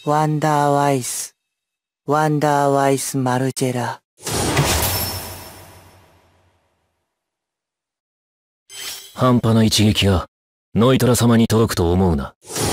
ワンダーワイス、ワンダーワイスマルジェラ。 半端な一撃がノイトラ様に届くと思うな。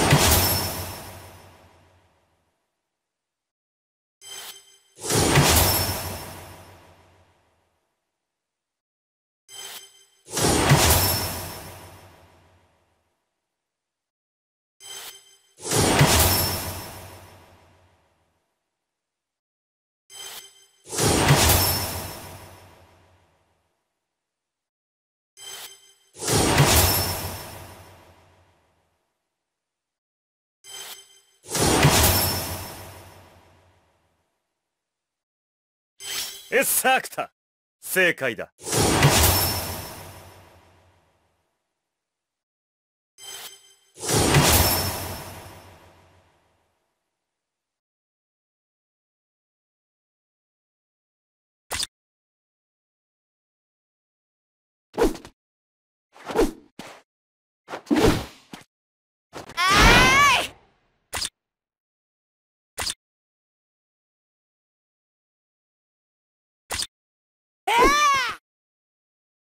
エッサークタ、正解だ。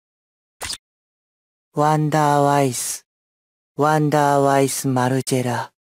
ワンダーワイス、ワンダーワイスマルジェラ。